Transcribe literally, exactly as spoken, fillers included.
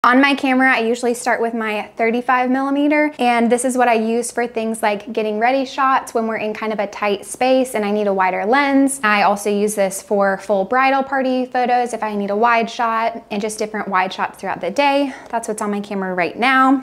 On my camera, I usually start with my thirty-five millimeter, and this is what I use for things like getting ready shots when we're in kind of a tight space and I need a wider lens. I also use this for full bridal party photos if I need a wide shot, and just different wide shots throughout the day. That's what's on my camera right now.